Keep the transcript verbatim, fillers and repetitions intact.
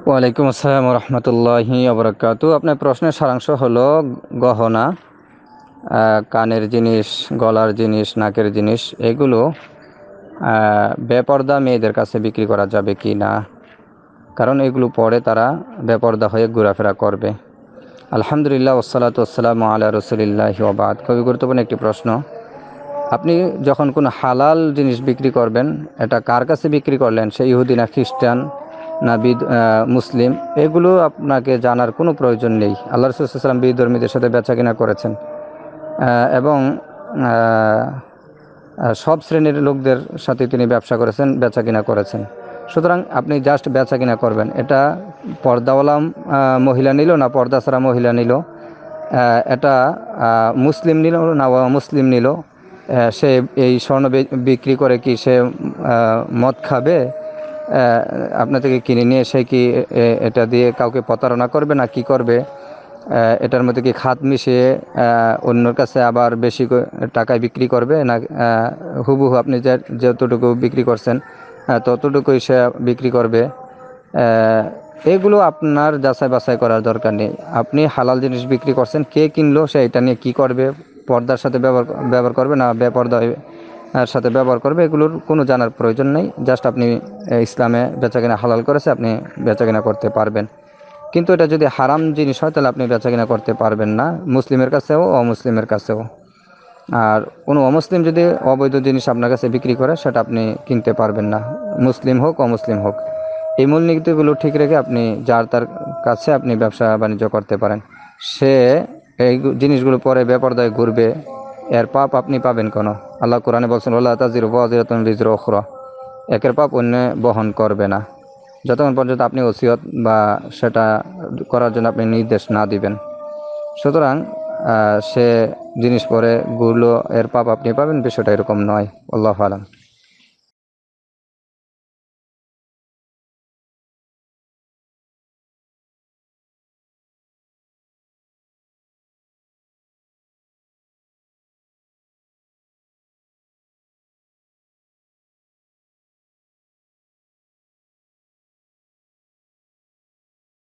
ওয়ালাইকুম আসসালাম রহমতুল্লাহি আবরাকাতু। আপনার প্রশ্নের সারাংশ হলো গহনা, আহ, কানের জিনিস, গলার জিনিস, নাকের জিনিস, এগুলো আহ, বেপর্দা মেয়েদের কাছে বিক্রি করা যাবে কি না, কারণ এগুলো পরে তারা বেপর্দা হয়ে ঘোরাফেরা করবে। আলহামদুলিল্লাহ ওয়াসসালাতু ওয়াসসালামু আলা রাসূলিল্লাহি ওয়া বাদ। খুবই গুরুত্বপূর্ণ একটি প্রশ্ন। আপনি যখন কোনো হালাল জিনিস বিক্রি করবেন, এটা কার কাছে বিক্রি করলেন, সে ইহুদি না খ্রিস্টান না বিদ মুসলিম, এগুলো আপনাকে জানার কোনো প্রয়োজন নেই। আল্লাহ রাসূল সাল্লাল্লাহু আলাইহি ওয়াসাল্লাম বিধর্মীদের সাথে বেচাকেনা করেছেন এবং সব শ্রেণীর লোকদের সাথে তিনি ব্যবসা করেছেন, বেচাকেনা করেছেন। সুতরাং আপনি জাস্ট বেচাকেনা করবেন, এটা পর্দাওয়ালা মহিলা নিল না পর্দা ছাড়া মহিলা নিল, এটা মুসলিম নিল না মুসলিম নিল, সে এই স্বর্ণ বিক্রি করে কি সে মদ খাবে, আপনার থেকে কিনে নিয়ে সে কি এটা দিয়ে কাউকে প্রতারণা করবে না কি করবে, এটার মধ্যে কি খাত মিশিয়ে অন্যর কাছে আবার বেশি টাকায় বিক্রি করবে না হুবহু আপনি যে যতটুকু বিক্রি করছেন ততটুকুই সে বিক্রি করবে, এগুলো আপনার যাচাই বাছাই করার দরকার নেই। আপনি হালাল জিনিস বিক্রি করছেন, কে কিনলো সে এটা নিয়ে কী করবে, পর্দার সাথে ব্যবহার ব্যবহার করবে না বেপর্দার সাথে ব্যবহার করবে, এগুলোর কোনো জানার প্রয়োজন নেই। জাস্ট আপনি ইসলামে বেচাকেনা হালাল করেছে, আপনি বেচাকেনা করতে পারবেন। কিন্তু এটা যদি হারাম জিনিস হয় তাহলে আপনি বেচাকেনা করতে পারবেন না, মুসলিমের কাছেও অমুসলিমের কাছেও। আর কোনো অমুসলিম যদি অবৈধ জিনিস আপনার কাছে বিক্রি করে সেটা আপনি কিনতে পারবেন না, মুসলিম হোক অমুসলিম হোক। এই মূলনীতিগুলো ঠিক রেখে আপনি যার তার কাছে আপনি ব্যবসা বাণিজ্য করতে পারেন। সে এই জিনিসগুলো পরে বেপরদায় ঘুরবে, এর পাপ আপনি পাবেন কেন? আল্লাহ কোরআনে বলছেন ওয়ালা তাজিরু ওয়াজিরাতুন বিজরা উখরা, একের পাপ অন্য বহন করবে না, যতক্ষণ পর্যন্ত আপনি ওসিয়ত বা সেটা করার জন্য আপনি নির্দেশ না দিবেন। সুতরাং সে জিনিস পরে ঘুরলো, এর পাপ আপনি পাবেন, বিষয়টা এরকম নয়। আল্লাহু আলাম।